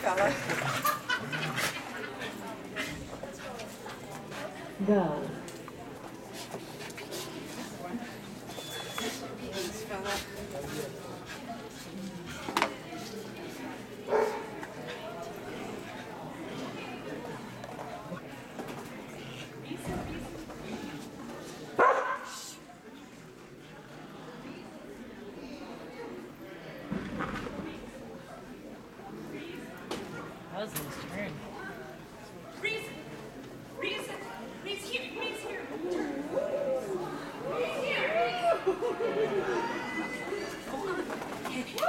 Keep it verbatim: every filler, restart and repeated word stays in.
fella. Go. Nice fella. That was his turn. Reese! Reese! Reese here! Reese here! Reese here! Reese!